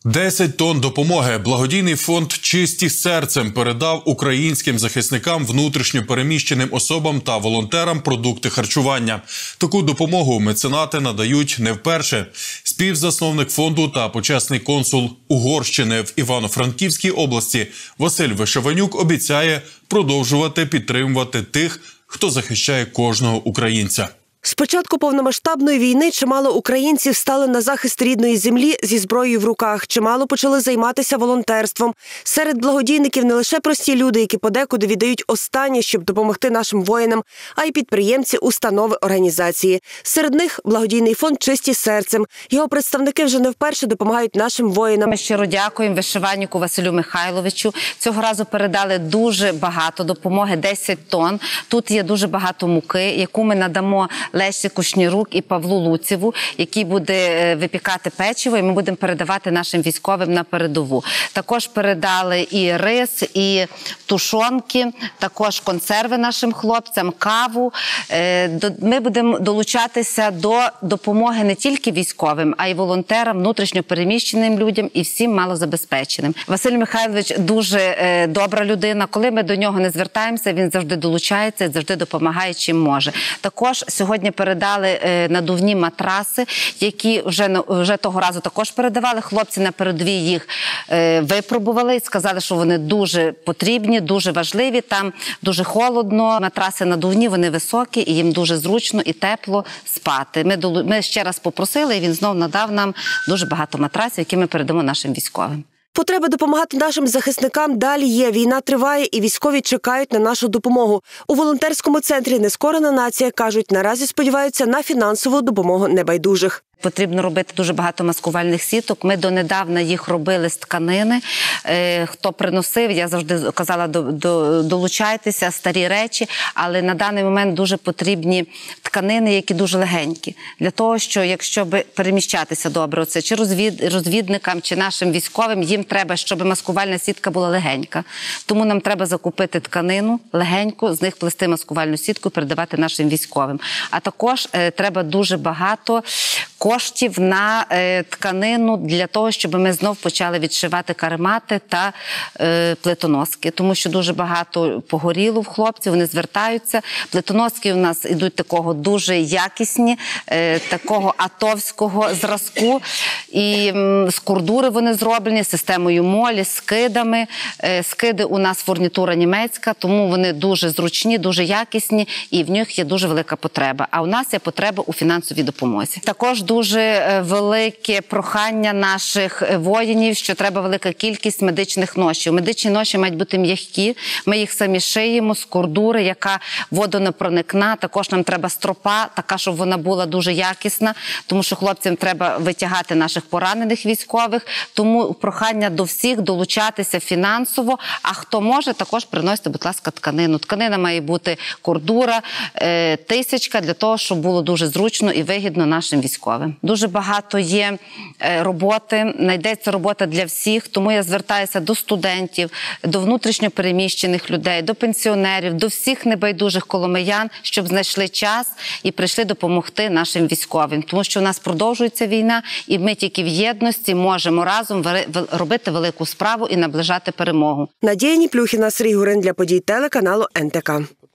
10 тонн допомоги благодійний фонд «Чисті серцем» передав українським захисникам, внутрішньо переміщеним особам та волонтерам продукти харчування. Таку допомогу меценати надають не вперше. Співзасновник фонду та почесний консул Угорщини в Івано-Франківській області Василь Вишиванюк обіцяє продовжувати підтримувати тих, хто захищає кожного українця. З початку повномасштабної війни чимало українців стали на захист рідної землі зі зброєю в руках. Чимало почали займатися волонтерством. Серед благодійників не лише прості люди, які подекуди віддають останнє, щоб допомогти нашим воїнам, а й підприємці, установи, організації. Серед них благодійний фонд «Чисті серцем». Його представники вже не вперше допомагають нашим воїнам. Ми щиро дякуємо Вишиванюку Василю Михайловичу. Цього разу передали дуже багато допомоги, 10 тонн. Тут є дуже багато муки, яку ми надамо Лесі Кушнірук і Павлу Луцеву, який буде випікати печиво, і ми будемо передавати нашим військовим на передову. Також передали і рис, і тушонки, також консерви нашим хлопцям, каву. Ми будемо долучатися до допомоги не тільки військовим, а й волонтерам, внутрішньо переміщеним людям і всім малозабезпеченим. Василь Михайлович дуже добра людина. Коли ми до нього не звертаємося, він завжди долучається, завжди допомагає, чим може. Також сьогодні передали надувні матраси, які вже того разу також передавали. Хлопці на передовій їх випробували і сказали, що вони дуже потрібні, дуже важливі. Там дуже холодно, матраси надувні, вони високі і їм дуже зручно і тепло спати. Ми ще раз попросили, і він знов надав нам дуже багато матрасів, які ми передамо нашим військовим. Потреба допомагати нашим захисникам далі є. Війна триває, і військові чекають на нашу допомогу. У волонтерському центрі «Нескорена нація» кажуть, наразі сподіваються на фінансову допомогу небайдужих. Потрібно робити дуже багато маскувальних сіток. Ми донедавна їх робили з тканини. Хто приносив, я завжди казала, долучайтеся, старі речі. Але на даний момент дуже потрібні тканини, які дуже легенькі. Для того, що якщо переміщатися добре, оце, чи розвідникам, чи нашим військовим, їм треба, щоб маскувальна сітка була легенька. Тому нам треба закупити тканину легеньку, з них плести маскувальну сітку і передавати нашим військовим. А також треба дуже багато коштів на тканину для того, щоб ми знов почали відшивати каремати та плитоноски. Тому що дуже багато погоріло в хлопців, вони звертаються. Плитоноски у нас йдуть такого дуже якісні, такого атовського зразку. І з кордури вони зроблені, системою молі, скидами. Скиди у нас фурнітура німецька, тому вони дуже зручні, дуже якісні і в них є дуже велика потреба. А у нас є потреба у фінансовій допомозі. Також дуже велике прохання наших воїнів, що треба велика кількість медичних ношів. Медичні ноші мають бути м'які, ми їх самі шиємо з кордури, яка водонепроникна. Також нам треба стропа, така, щоб вона була дуже якісна, тому що хлопцям треба витягати наших поранених військових. Тому прохання до всіх долучатися фінансово, а хто може, також приносити, будь ласка, тканину. Тканина має бути кордура, тисячка, для того, щоб було дуже зручно і вигідно нашим військовим. Дуже багато є роботи, знайдеться робота для всіх, тому я звертаюся до студентів, до внутрішньо переміщених людей, до пенсіонерів, до всіх небайдужих коломиян, щоб знайшли час і прийшли допомогти нашим військовим. Тому що у нас продовжується війна, і ми тільки в єдності можемо разом робити велику справу і наближати перемогу. Надія Ніплюхіна, Сергій Гурин для подій телеканалу НТК.